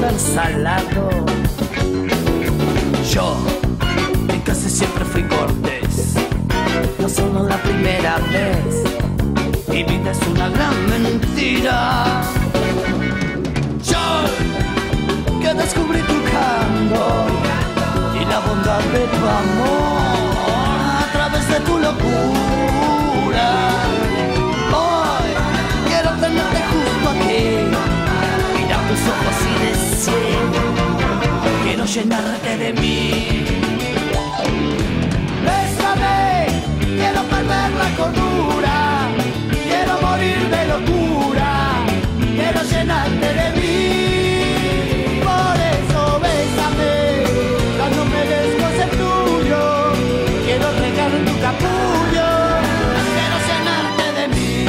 estar salado. Yo, que casi siempre fui cortés, no solo la primera vez. Mi vida es una gran mentira. Yo, que descubrí tu canto y la bondad de tu amor a través de tu locura. Hoy quiero tenerte justo aquí, mirar tus ojos y decir: quiero llenarte de mí. Bésame, quiero perder la cordura, quiero morir de locura, quiero llenarte de mí. Por eso bésame, cuando merezco ser tuyo, quiero regar en tu capullo, quiero llenarte de mí.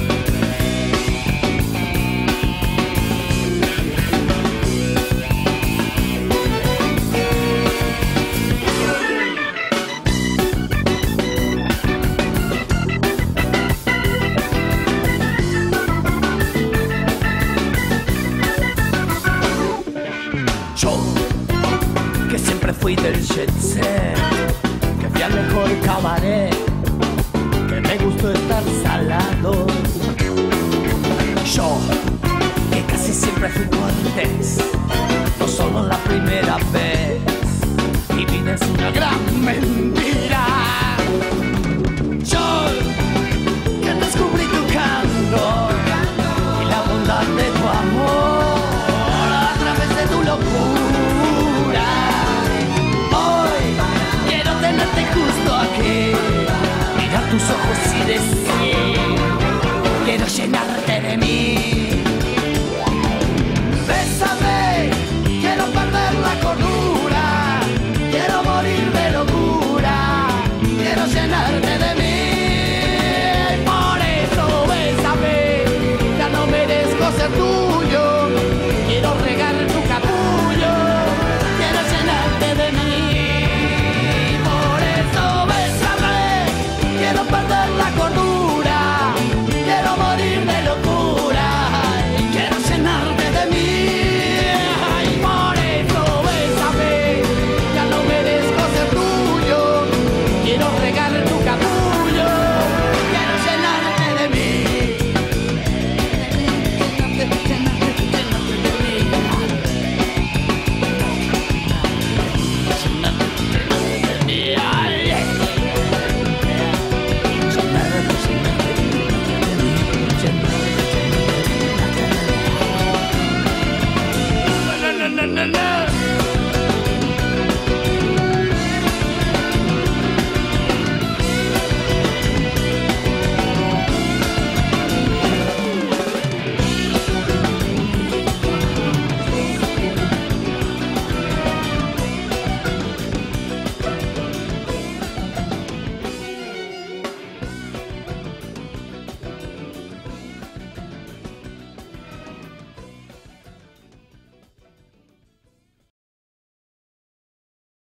Yo, que siempre fui del jet set, que fui al mejor cabaret, que me gustó estar salado. Yo, que casi siempre fui cortés, no solo la primera vez. Mi vida es una gran mentira.